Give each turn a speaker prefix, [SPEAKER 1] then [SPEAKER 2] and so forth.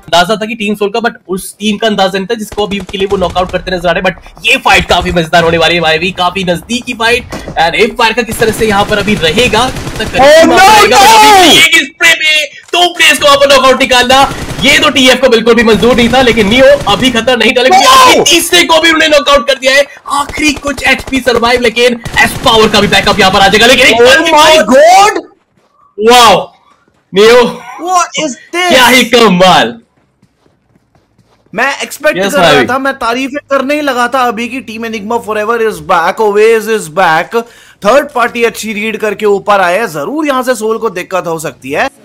[SPEAKER 1] अंदाजा था कि टीम सोल का, बट उस टीम का अंदाजा नहीं था जिसको अभी के लिए वो नॉकआउट करते नजर आ रहे। बट ये फाइट काफी मजेदार होने वाली है भाई, भी काफी नजदीकी फाइट। एंड एक फायर का किस तरह से यहाँ पर अभी रहेगा, स्प्रे में 2 प्लेयर्स को वहां पर नॉकआउट निकालना, ये तो टीएफ को बिल्कुल भी मंजूर नहीं था। लेकिन नियो अभी खतरा नहीं डालेगा, तीसरे को भी उन्होंने नॉकआउट कर दिया है। आखिरी कुछ एचपी सर्वाइव, लेकिन एस पावर का भी बैकअप यहाँ पर आ जाएगा। लेकिन
[SPEAKER 2] my god,
[SPEAKER 1] wow Neo,
[SPEAKER 2] what is this,
[SPEAKER 1] क्या ही कमाल।
[SPEAKER 2] मैं एक्सपेक्ट कर रहा था, मैं तारीफें करने ही लगा था अभी की team Enigma forever is back, Owais is back, third party अच्छी रीड करके ऊपर आए। जरूर यहां से सोल को दिक्कत हो सकती है।